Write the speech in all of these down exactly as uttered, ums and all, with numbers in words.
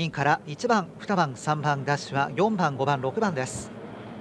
インからいちばん、にばん、さんばんダッシュはよんばん、ごばん、ろくばんです。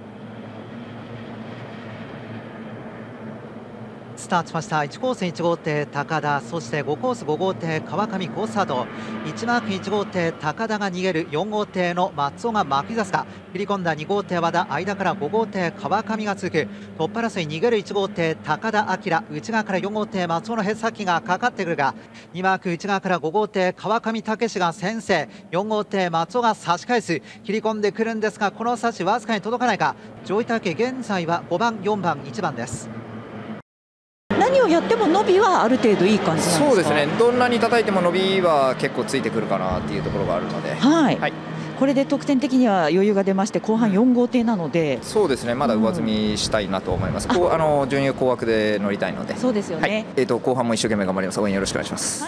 スタートしました。いちコースいち号艇高田、そしてごコースご号艇川上好スタート。いちマークいち号艇高田が逃げる、よん号艇の松尾が巻き出すか。切り込んだに号艇和田、間からご号艇川上が続く。トップ争い逃げるいち号艇高田明、内側からよん号艇松尾のヘッド先がかかってくるが、にマーク内側からご号艇川上武史が先制、よん号艇松尾が差し返す。切り込んでくるんですが、この差しわずかに届かないか。上位体系現在はごばん、よんばん、いちばんです。 何をやっても伸びはある程度いい感じなんですか？ そうですね、どんなに叩いても伸びは結構ついてくるかなっていうところがあるので、 はい、 はい、 これで得点的には余裕が出まして、後半よん号艇なので、 そうですね、まだ上積みしたいなと思います、うん、こうあの準優高枠で乗りたいので、 そうですよね、はい、 えーと後半も一生懸命頑張ります。応援よろしくお願いします。はい、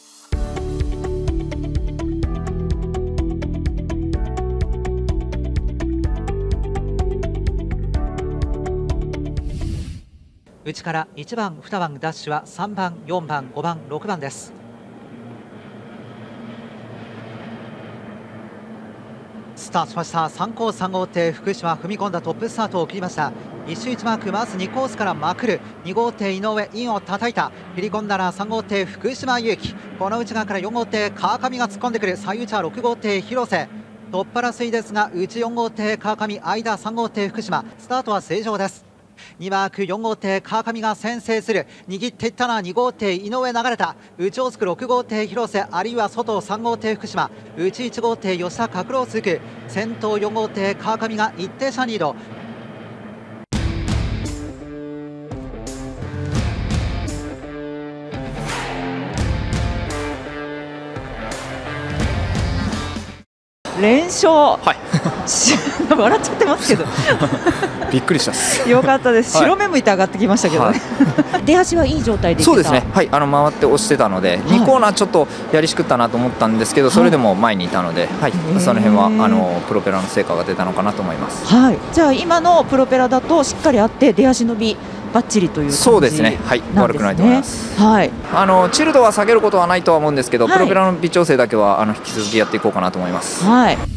内からいちばん、にばんダッシュはさんばん、よんばん、ごばん、ろくばんです。スタートしました。さんコースさん号艇福島、踏み込んだトップスタートを切りました。一周いちマーク、まずにコースからまくる。に号艇井上、インを叩いた。切り込んだらさん号艇福島祐希、この内側からよん号艇川上が突っ込んでくる。最内はろく号艇広瀬、トップ争いですが、内よん号艇川上、間さん号艇福島、スタートは正常です。にマークよん号艇川上が先制する。握っていったのはに号艇井上、流れた。内をつくろく号艇広瀬、あるいは外さん号艇福島、内いち号艇吉田角郎続く。先頭よん号艇川上が一定差リード。 連勝、 はい笑っちゃってますけどびっくりしたっす。 よかったです、 はい、 白目向いて上がってきましたけどね、はい、出足はいい状態でいけた。 そうですね、はい、あの回って押してたので、はい、にコーナーちょっとやりしくったなと思ったんですけど、それでも前にいたので、はい、その辺はあのプロペラの成果が出たのかなと思います。 はい、じゃあ今のプロペラだとしっかりあって出足伸びバッチリという感じなんですね。 そうですね、はい、悪くないと思います。 はい、 あのチルドは下げることはないとは思うんですけど、 はい、 プロペラの微調整だけはあの引き続きやっていこうかなと思います。 はい。